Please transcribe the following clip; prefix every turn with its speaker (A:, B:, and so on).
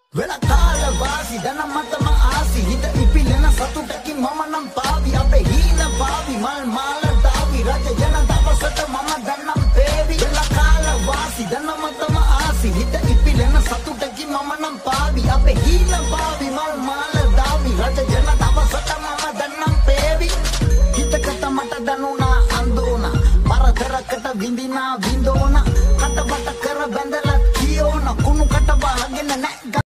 A: වෙලකාල වාසි දන මතම ආසි හිත ඉපිලෙන සතුටකින් මම නම් පාවි අපේ හීන පාවි මල් මාල දාවි රජ ජන දවසට මම දන්නම් පේවි වෙලකාල වාසි දන මතම ආසි හිත ඉපිලෙන සතුටකින් මම නම් පාවි අපේ හීන පාවි මල් මාල දාවි රජ ජන දවසට මම දන්නම් පේවි හිතකට මට දනුණා අන්දෝනා පරතරකට විඳිනා විඳෝනා කටබට කර බැඳලා කියෝන කුණු කට වහගෙන නැ